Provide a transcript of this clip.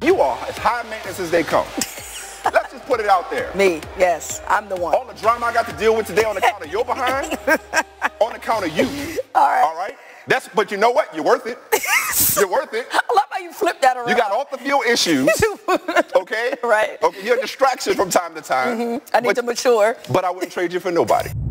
You are as high maintenance as they come. Let's just put it out there. Me, yes, I'm the one. All the drama I got to deal with today on account of your behind, on account of you. All right. All right? But you know what? You're worth it. You're worth it. I love how you flip that around. You got off the field issues, okay? Right. Okay, you're a distraction from time to time. I need to mature. But I wouldn't trade you for nobody.